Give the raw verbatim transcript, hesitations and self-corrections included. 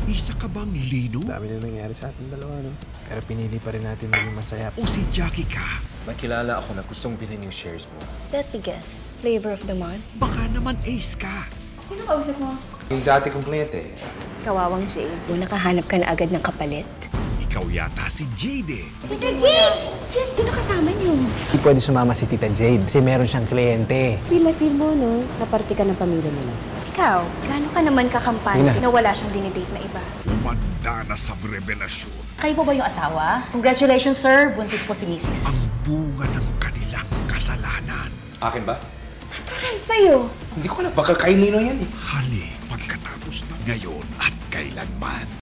Isa ka bang Lino? Dami na nangyari sa ating dalawa, no? Pero pinili pa rin natin maging masaya. O si Jackie ka? May kilala ako na gustong bilhin yung shares mo. Let me guess. Flavor of the month? Baka naman ace ka. Sino kausap mo? Yung dati kong kliyente. Kawawang Jade. O nakahanap ka na agad ng kapalit? Ikaw yata si Jade eh. Tita Jade! Jade, sino kasama niyo? Hindi pwede sumama si Tita Jade kasi meron siyang kliyente. Feel na feel mo, no? Naparte ka ng pamilya nila. Ikaw, gaano ka naman kakampante Ina. na wala siyang dinidate na iba? Umanda na sa revelasyon. Kayo po ba yung asawa? Congratulations, sir. Buntis po si Missus Ang bunga ng kanilang kasalanan. Akin ba? Natural sa'yo. Hindi ko alam. Baka kay Lino yan eh. Halik pagkatapos ng ngayon at kailanman.